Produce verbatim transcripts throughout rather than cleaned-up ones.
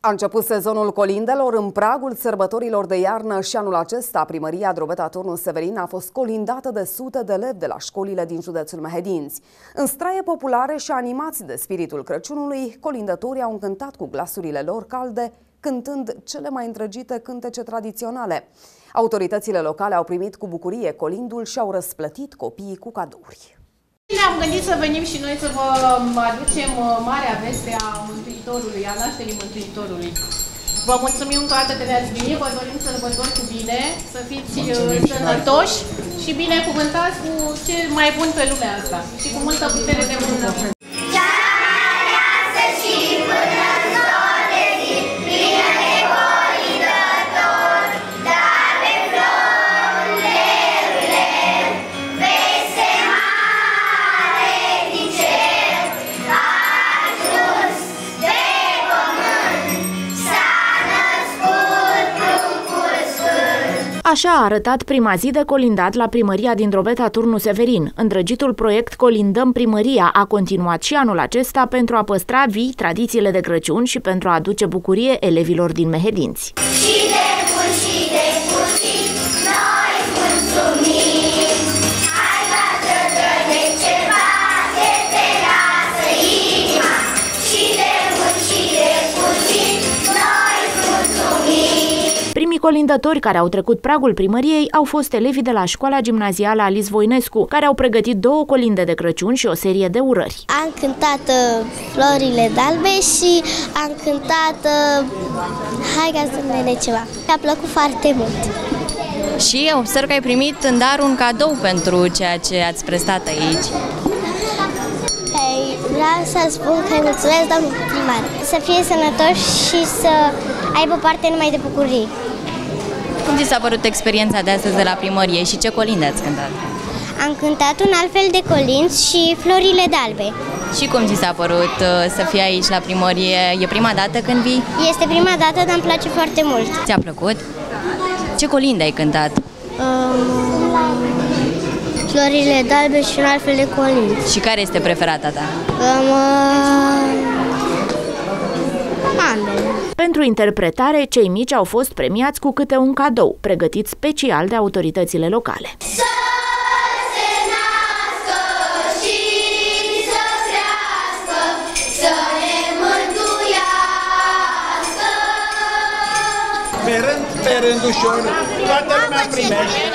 A început sezonul colindelor în pragul sărbătorilor de iarnă și anul acesta primăria Drobeta Turnu Severin a fost colindată de sute de elevi de la școlile din județul Mehedinți. În straie populare și animați de spiritul Crăciunului, colindătorii au încântat cu glasurile lor calde, cântând cele mai îndrăgite cântece tradiționale. Autoritățile locale au primit cu bucurie colindul și au răsplătit copiii cu cadouri. Ne-am gândit să venim și noi să vă aducem marea veste a Mântuitorului, a nașterii Mântuitorului. Vă mulțumim încă o dată că ne-ați venit, vă dorim sărbători cu bine, să fiți sănătoși și binecuvântați cu ce mai bun pe lumea asta și cu multă putere de mână. Așa a arătat prima zi de colindat la primăria din Drobeta Turnu Severin. Îndrăgitul proiect Colindăm Primăria a continuat și anul acesta pentru a păstra vii tradițiile de Crăciun și pentru a aduce bucurie elevilor din Mehedinți. Și de bun și de puțin, noi mulțumim. Hai gata de ceva, ce te lasă inima. Și de bun și de puțin, noi mulțumim. Primii colindători care au trecut pragul primăriei au fost elevii de la școala gimnazială Alice Voinescu, care au pregătit două colinde de Crăciun și o serie de urări. Am cântat uh, Florile d'Albe și am cântat uh, Hai gazdele de ceva. Mi-a plăcut foarte mult. Și observ că ai primit în dar un cadou pentru ceea ce ați prestat aici. Hey, vreau să spun că îi mulțumesc, domnul primar, să fie sănătoși și să aibă parte numai de bucurii. Cum ți s-a părut experiența de astăzi de la primărie și ce colinde ați cântat? Am cântat un alt fel de colinzi și Florile d'Albe. Și cum ți s-a părut uh, să fii aici la primărie? E prima dată când vii? Este prima dată, dar îmi place foarte mult. Ți-a plăcut? Ce colinde ai cântat? Um, Florile d'Albe și un alt fel de colinzi. Și care este preferata ta? Um, uh, ambele. Pentru interpretare, cei mici au fost premiați cu câte un cadou, pregătit special de autoritățile locale. Să se nască și să crească, să ne mântuiască. Pe rând, pe rândușor, toată lumea primește.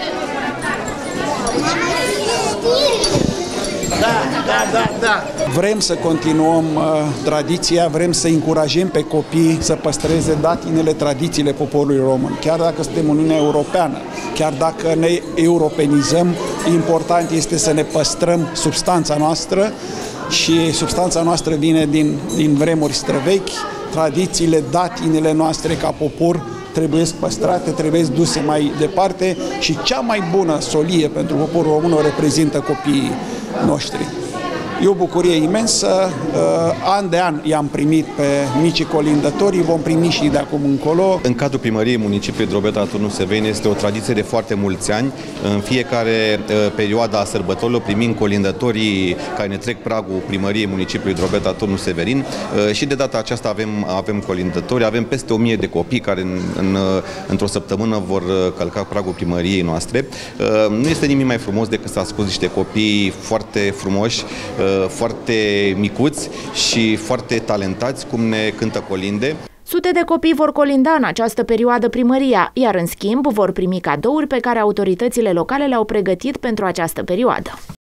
Da, da, da, da. Vrem să continuăm uh, tradiția, vrem să încurajăm pe copii să păstreze datinele, tradițiile poporului român. Chiar dacă suntem în Uniunea Europeană, chiar dacă ne europenizăm, important este să ne păstrăm substanța noastră și substanța noastră vine din, din vremuri străvechi. Tradițiile, datinele noastre ca popor trebuie păstrate, trebuie duse mai departe și cea mai bună solie pentru poporul român o reprezintă copiii noștri. E o bucurie imensă, an de an i-am primit pe micii colindători, vom primi și de acum încolo. În cadrul primăriei municipiului Drobeta Turnu Severin este o tradiție de foarte mulți ani. În fiecare perioada a sărbătorilor primim colindătorii care ne trec pragul primăriei municipiului Drobeta Turnu Severin și de data aceasta avem, avem colindători, avem peste o mie de copii care în, în, într-o săptămână vor călca pragul primăriei noastre. Nu este nimic mai frumos decât să asculți niște copii foarte frumoși, foarte micuți și foarte talentați, cum ne cântă colinde. Sute de copii vor colinda în această perioadă primăria, iar în schimb vor primi cadouri pe care autoritățile locale le-au pregătit pentru această perioadă.